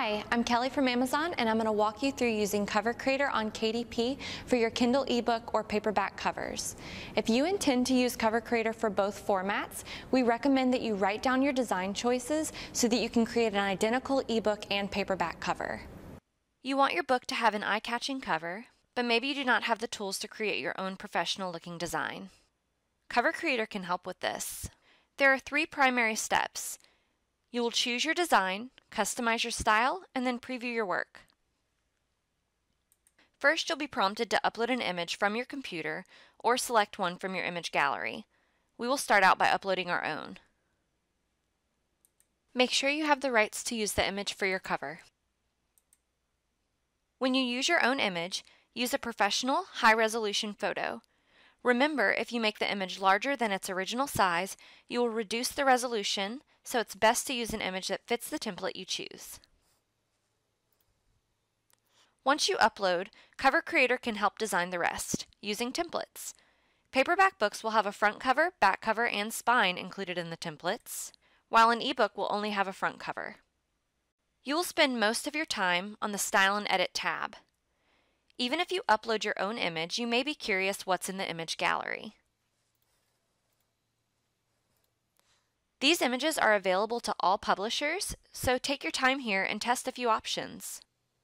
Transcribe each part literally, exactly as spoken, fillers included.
Hi, I'm Kelly from Amazon, and I'm going to walk you through using Cover Creator on K D P for your Kindle ebook or paperback covers. If you intend to use Cover Creator for both formats, we recommend that you write down your design choices so that you can create an identical ebook and paperback cover. You want your book to have an eye-catching cover, but maybe you do not have the tools to create your own professional-looking design. Cover Creator can help with this. There are three primary steps. You will choose your design, customize your style, and then preview your work. First, you'll be prompted to upload an image from your computer or select one from your image gallery. We will start out by uploading our own. Make sure you have the rights to use the image for your cover. When you use your own image, use a professional, high-resolution photo. Remember, if you make the image larger than its original size, you will reduce the resolution, so it's best to use an image that fits the template you choose. Once you upload, Cover Creator can help design the rest, using templates. Paperback books will have a front cover, back cover, and spine included in the templates, while an ebook will only have a front cover. You will spend most of your time on the Style and Edit tab. Even if you upload your own image, you may be curious what's in the image gallery. These images are available to all publishers, so take your time here and test a few options.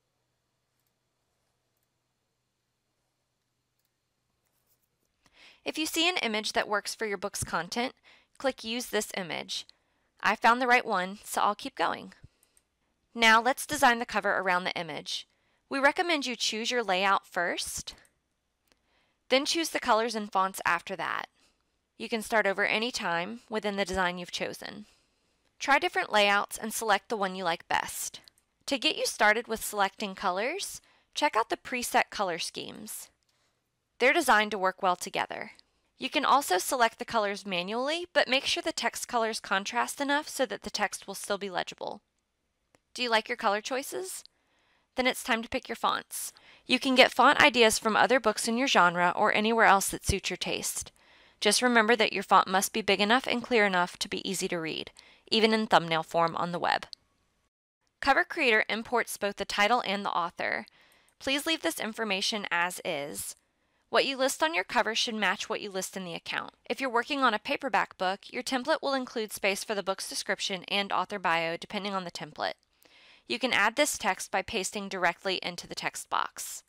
If you see an image that works for your book's content, click Use this image. I found the right one, so I'll keep going. Now let's design the cover around the image. We recommend you choose your layout first, then choose the colors and fonts after that. You can start over any time within the design you've chosen. Try different layouts and select the one you like best. To get you started with selecting colors, check out the preset color schemes. They're designed to work well together. You can also select the colors manually, but make sure the text colors contrast enough so that the text will still be legible. Do you like your color choices? Then it's time to pick your fonts. You can get font ideas from other books in your genre or anywhere else that suits your taste. Just remember that your font must be big enough and clear enough to be easy to read, even in thumbnail form on the web. Cover Creator imports both the title and the author. Please leave this information as is. What you list on your cover should match what you list in the account. If you're working on a paperback book, your template will include space for the book's description and author bio depending on the template. You can add this text by pasting directly into the text box.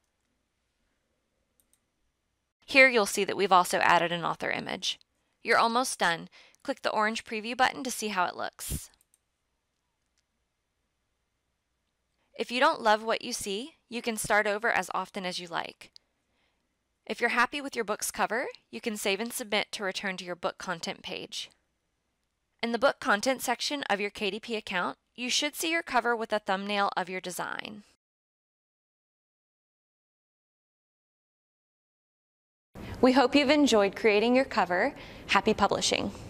Here you'll see that we've also added an author image. You're almost done. Click the orange preview button to see how it looks. If you don't love what you see, you can start over as often as you like. If you're happy with your book's cover, you can save and submit to return to your book content page. In the book content section of your K D P account, you should see your cover with a thumbnail of your design. We hope you've enjoyed creating your cover. Happy publishing!